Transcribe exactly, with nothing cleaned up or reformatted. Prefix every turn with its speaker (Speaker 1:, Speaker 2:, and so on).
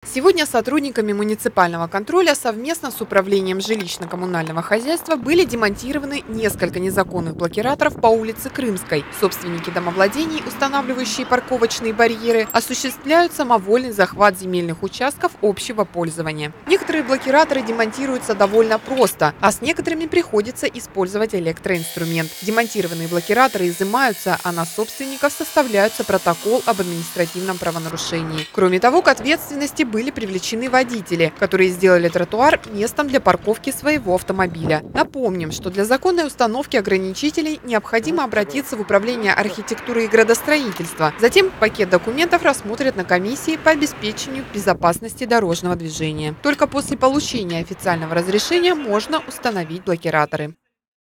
Speaker 1: Сегодня сотрудниками муниципального контроля совместно с управлением жилищно-коммунального хозяйства были демонтированы несколько незаконных блокираторов по улице Крымской. Собственники домовладений, устанавливающие парковочные барьеры, осуществляют самовольный захват земельных участков общего пользования. Некоторые блокираторы демонтируются довольно просто, а с некоторыми приходится использовать электроинструмент. Демонтированные блокираторы изымаются, а на собственников составляется протокол об административном правонарушении. Кроме того, к ответственности были были привлечены водители, которые сделали тротуар местом для парковки своего автомобиля. Напомним, что для законной установки ограничителей необходимо обратиться в Управление архитектуры и градостроительства. Затем пакет документов рассмотрят на комиссии по обеспечению безопасности дорожного движения. Только после получения официального разрешения можно установить блокираторы.